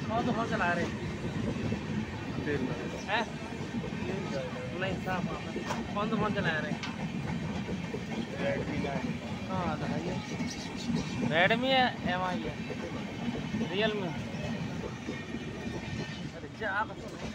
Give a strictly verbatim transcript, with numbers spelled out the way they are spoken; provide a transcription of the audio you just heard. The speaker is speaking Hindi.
कौन सा फोन चला रहे हैं? नहीं साफ कौन सा फोन चला रहे? हाँ बताइए। रेडमी है, एम आई है, रियल मी। अरे जा